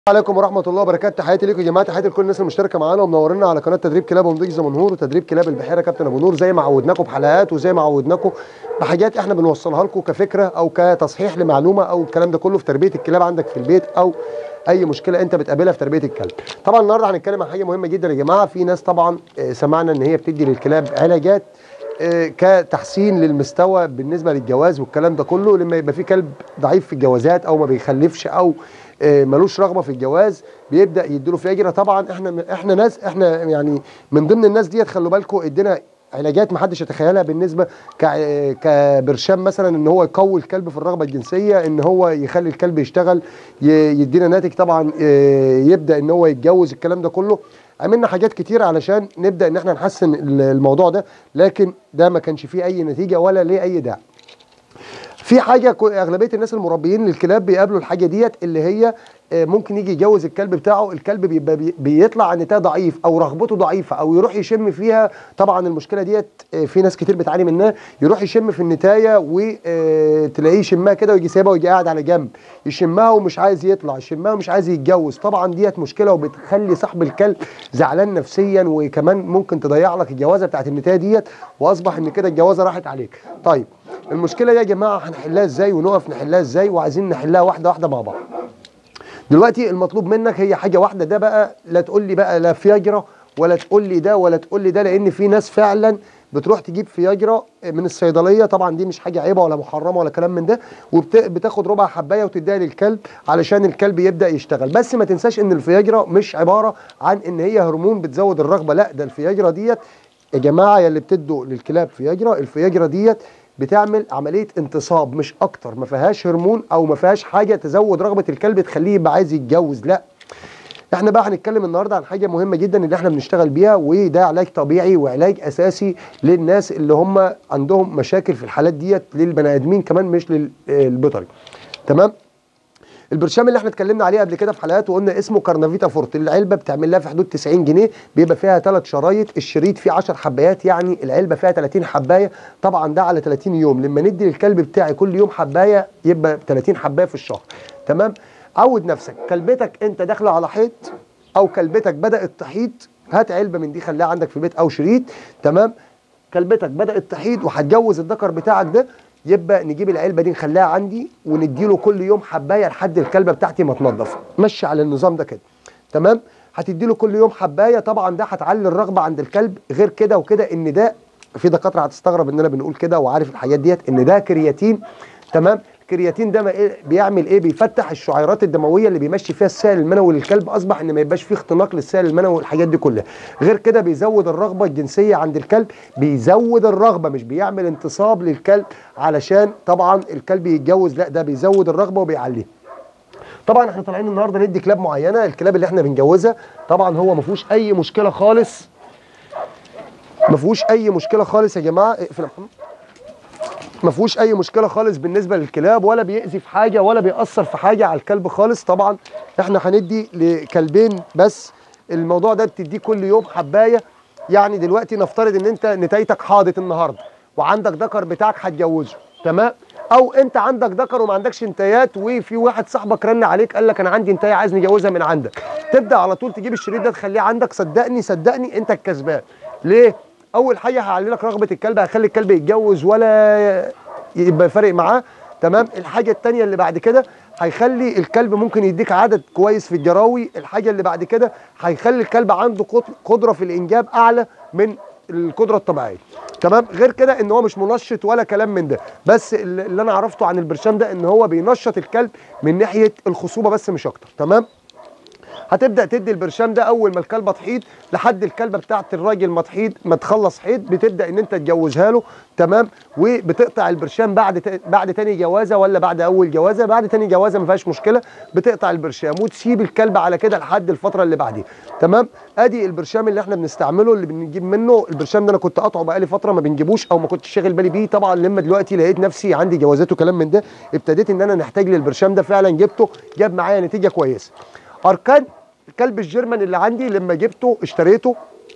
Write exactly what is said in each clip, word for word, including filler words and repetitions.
عليكم ورحمه الله وبركاته. تحياتي ليكم يا جماعه، تحياتي لكل الناس المشتركه معانا ومنورنا على قناه تدريب كلاب ونضيج زمنهور وتدريب كلاب البحيره كابتن ابو نور، زي ما عودناكم بحلقات وزي ما عودناكم بحاجات احنا بنوصلها لكم كفكره او كتصحيح لمعلومه او الكلام ده كله في تربيه الكلاب عندك في البيت او اي مشكله انت بتقابلها في تربيه الكلب. طبعا النهارده هنتكلم عن حاجه مهمه جدا يا جماعه. في ناس طبعا سمعنا ان هي بتدي للكلاب علاجات كتحسين للمستوى بالنسبه للجواز والكلام ده كله، لما يبقى في كلب ضعيف في الجوازات او ما بيخلفش او ملوش رغبه في الجواز بيبدا يديله فياجرا. طبعا احنا احنا ناس احنا يعني من ضمن الناس ديت، خلوا بالكم ادينا علاجات ما حدش يتخيلها بالنسبه كبرشام مثلا ان هو يقوي الكلب في الرغبه الجنسيه، ان هو يخلي الكلب يشتغل يدينا ناتج، طبعا يبدا ان هو يتجوز، الكلام ده كله. عملنا حاجات كتير علشان نبدا ان احنا نحسن الموضوع ده، لكن ده ما كانش فيه اي نتيجه ولا ليه اي داعي. في حاجه اغلبيه الناس المربيين للكلاب بيقابلوا الحاجه ديت، اللي هي ممكن يجي يجوز الكلب بتاعه، الكلب بيبقى بيطلع عن نتايه ضعيف او رغبته ضعيفه او يروح يشم فيها. طبعا المشكله ديت في ناس كتير بتعاني منها، يروح يشم في النتايه وتلاقيه يشمها كده ويجي سايبها ويجي قاعد على جنب، يشمها ومش عايز يطلع، يشمها ومش عايز يتجوز. طبعا ديت مشكله وبتخلي صاحب الكلب زعلان نفسيا، وكمان ممكن تضيع لك الجوازه بتاعت النتايه ديت، واصبح ان كده الجوازه راحت عليك. طيب المشكله دي يا جماعه هنحلها ازاي ونقف نحلها ازاي؟ وعايزين نحلها واحده واحده مع بعض. دلوقتي المطلوب منك هي حاجه واحده، ده بقى لا تقول لي بقى لا فياجرا ولا تقول لي ده ولا تقول لي ده، لان في ناس فعلا بتروح تجيب فياجرا من الصيدليه. طبعا دي مش حاجه عيبه ولا محرمه ولا كلام من ده، وبتاخد ربع حبايه وتديها للكلب علشان الكلب يبدا يشتغل. بس ما تنساش ان الفياجرا مش عباره عن ان هي هرمون بتزود الرغبه، لا، ده الفياجرا ديت يا جماعه يا اللي بتدوا للكلاب فياجرا، الفياجرا ديت بتعمل عمليه انتصاب مش اكتر، ما فيهاش هرمون او ما فيهاش حاجه تزود رغبه الكلب تخليه يبقى عايز يتجوز، لا. احنا بقى هنتكلم النهارده عن حاجه مهمه جدا اللي احنا بنشتغل بيها، وده علاج طبيعي وعلاج اساسي للناس اللي هم عندهم مشاكل في الحالات ديت، للبني ادمين كمان مش للبيطري. تمام؟ البرشام اللي احنا اتكلمنا عليه قبل كده في حلقات وقلنا اسمه كارنافيتا فورت، العلبه بتعمل لها في حدود تسعين جنيه، بيبقى فيها ثلاث شرايط، الشريط فيه عشر حبايات، يعني العلبه فيها ثلاثين حبايه. طبعا ده على ثلاثين يوم، لما ندي للكلب بتاعي كل يوم حبايه يبقى ثلاثين حبايه في الشهر. تمام؟ عود نفسك، كلبتك انت داخله على حيط او كلبتك بدات تحيض، هات علبه من دي خليها عندك في البيت او شريط. تمام؟ كلبتك بدات تحيض وهتجوز الذكر بتاعك ده، يبقى نجيب العلبه دي نخليها عندي ونديله كل يوم حبايه لحد الكلبه بتاعتي ما تنضف. مشي على النظام ده كده. تمام؟ هتديله كل يوم حبايه، طبعا ده هتعلي الرغبه عند الكلب. غير كده وكده ان ده في دكاتره هتستغرب اننا بنقول كده وعارف الحاجات ديت، ان ده كرياتين. تمام؟ الكرياتين ده بيعمل ايه؟ بيفتح الشعيرات الدمويه اللي بيمشي فيها السائل المنوي للكلب، اصبح ان ما يبقاش فيه اختناق للسائل المنوي والحاجات دي كلها. غير كده بيزود الرغبه الجنسيه عند الكلب، بيزود الرغبه مش بيعمل انتصاب للكلب علشان طبعا الكلب يتجوز، لا، ده بيزود الرغبه وبيعليها. طبعا احنا طالعين النهارده ندي كلاب معينه، الكلاب اللي احنا بنجوزها طبعا هو ما فيهوش اي مشكله خالص، ما فيهوش اي مشكله خالص يا جماعه. اقفل يا محمد. ما فيهوش اي مشكله خالص بالنسبه للكلاب، ولا بيأذي في حاجه ولا بيأثر في حاجه على الكلب خالص. طبعا احنا هندي لكلبين بس، الموضوع ده بتديه كل يوم حبايه. يعني دلوقتي نفترض ان انت نتايتك حاضت النهارده وعندك ذكر بتاعك هتجوزه، تمام؟ او انت عندك ذكر وما عندكش انتايات، وفي واحد صاحبك رن عليك قال لك انا عندي انتايه عايز نجوزها من عندك، تبدا على طول تجيب الشريط ده تخليه عندك. صدقني صدقني انت الكسبان. ليه؟ اول حاجه هيعلي لك رغبه الكلب، هيخلي الكلب يتجوز ولا يبقى فارق معاه. تمام؟ الحاجه الثانيه اللي بعد كده هيخلي الكلب ممكن يديك عدد كويس في الجراوي. الحاجه اللي بعد كده هيخلي الكلب عنده قدره في الانجاب اعلى من القدره الطبيعيه. تمام؟ غير كده ان هو مش منشط ولا كلام من ده، بس اللي انا عرفته عن البرشام ده ان هو بينشط الكلب من ناحيه الخصوبه بس مش اكتر. تمام؟ هتبدا تدي البرشام ده اول ما الكلبه تحيض لحد الكلبه بتاعت الراجل ما تحيض ما تخلص حيض، بتبدا ان انت تجوزها له. تمام؟ وبتقطع البرشام بعد بعد تاني جوازه ولا بعد اول جوازه، بعد تاني جوازه ما فيهاش مشكله، بتقطع البرشام وتسيب الكلب على كده لحد الفتره اللي بعديها. تمام؟ ادي البرشام اللي احنا بنستعمله اللي بنجيب منه. البرشام ده انا كنت قاطعه بقالي فتره ما بنجيبوش او ما كنتش شاغل بالي بيه، طبعا لما دلوقتي لقيت نفسي عندي جوازات وكلام من ده ابتديت ان انا نحتاج للبرشام ده، فعلا جبته جاب معايا نتيجه كويسه. اركان الكلب الجيرمان اللي عندي لما جبته اشتريته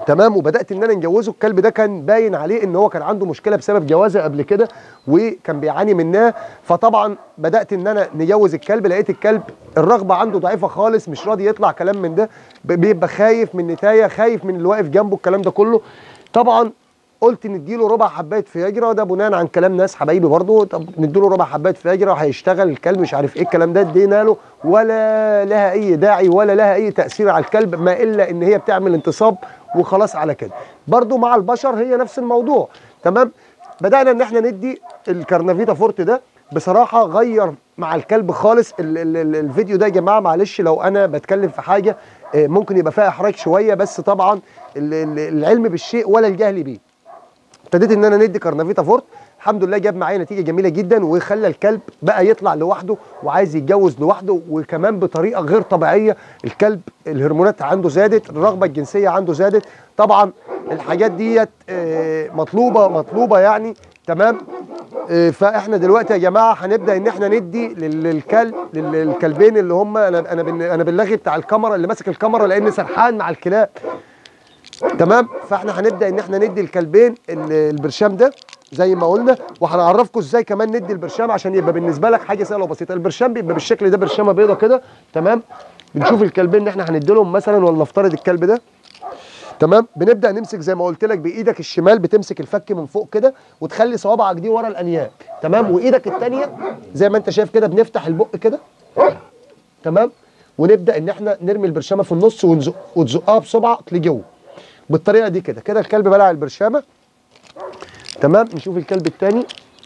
تمام. وبدات ان انا نجوزه. الكلب ده كان باين عليه ان هو كان عنده مشكله بسبب جوازه قبل كده وكان بيعاني منها، فطبعا بدات ان انا نجوز الكلب. لقيت الكلب الرغبه عنده ضعيفه خالص، مش راضي يطلع، كلام من ده، بيبقى خايف من نتايه، خايف من اللي واقف جنبه، الكلام ده كله. طبعا قلت نديله ربع حبايه فياجرا، ده بناء عن كلام ناس حبايبي برضه. طب نديله ربع حبايه فياجرا وهيشتغل الكلب، مش عارف ايه الكلام ده. ادينا له ولا لها اي داعي ولا لها اي تاثير على الكلب، ما الا ان هي بتعمل انتصاب وخلاص على كده. برضه مع البشر هي نفس الموضوع. تمام. بدانا ان احنا ندي الكارنافيتا فورت ده، بصراحه غير مع الكلب خالص. ال ال ال الفيديو ده يا جماعه معلش لو انا بتكلم في حاجه ممكن يبقى فيها احراج شويه، بس طبعا العلم بالشيء ولا الجهل بيه. ابتديت ان انا ندي كارنافيتا فورت، الحمد لله جاب معايا نتيجه جميله جدا، وخلى الكلب بقى يطلع لوحده وعايز يتجوز لوحده، وكمان بطريقه غير طبيعيه. الكلب الهرمونات عنده زادت، الرغبه الجنسيه عنده زادت. طبعا الحاجات ديت مطلوبه مطلوبه يعني. تمام. فاحنا دلوقتي يا جماعه هنبدا ان احنا ندي للكلب للكلبين اللي هم انا انا انا باللغي بتاع الكاميرا اللي ماسك الكاميرا لان سرحان مع الكلاب. تمام. فاحنا هنبدا ان احنا ندي الكلبين البرشام ده زي ما قلنا، وهنعرفكم ازاي كمان ندي البرشام عشان يبقى بالنسبه لك حاجه سهله وبسيطه. البرشام بيبقى بالشكل ده، برشامه بيضه كده. تمام. بنشوف الكلبين اللي احنا هندي لهم مثلا، ولنفترض الكلب ده. تمام. بنبدا نمسك زي ما قلت لك بايدك الشمال، بتمسك الفك من فوق كده وتخلي صوابعك دي ورا الانياب. تمام. وايدك الثانيه زي ما انت شايف كده بنفتح البق كده. تمام. ونبدا ان احنا نرمي البرشامه في النص ونزق وتزقها بصبعك لجوه بالطريقه دي كده. كده الكلب بلع البرشامه. تمام. نشوف الكلب الثاني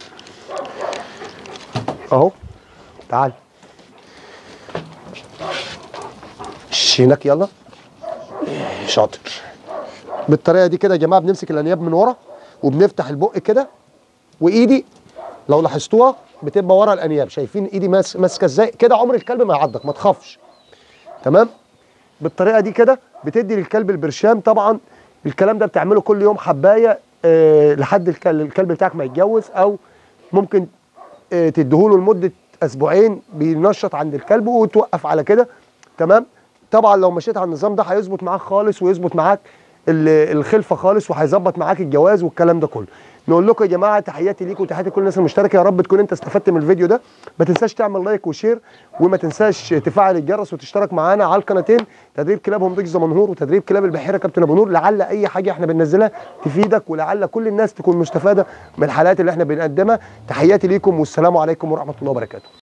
اهو. تعال هناك، يلا شاطر. بالطريقه دي كده يا جماعه بنمسك الانياب من ورا وبنفتح البق كده، وايدي لو لاحظتوها بتبقى ورا الانياب. شايفين ايدي ماسكه ازاي كده؟ عمر الكلب ما يعضك، ما تخافش. تمام. بالطريقه دي كده بتدي للكلب البرشام. طبعا الكلام ده بتعمله كل يوم حبايه أه لحد الكلب بتاعك ما يتجوز، او ممكن أه تديهوله لمده اسبوعين بينشط عند الكلب وتوقف على كده. تمام. طبعا لو مشيت على النظام ده هيظبط معاك خالص، ويظبط معاك الخلفه خالص، وهيظبط معاك الجواز والكلام ده كله. نقول لكم يا جماعه تحياتي ليكم وتحياتي لكل الناس المشتركه. يا رب تكون انت استفدت من الفيديو ده. ما تنساش تعمل لايك وشير، وما تنساش تفعل الجرس وتشترك معانا على القناتين، تدريب كلاب هوم دوجز منهور وتدريب كلاب البحيره كابتن ابو نور. لعل اي حاجه احنا بننزلها تفيدك، ولعل كل الناس تكون مستفاده من الحلقات اللي احنا بنقدمها. تحياتي ليكم والسلام عليكم ورحمه الله وبركاته.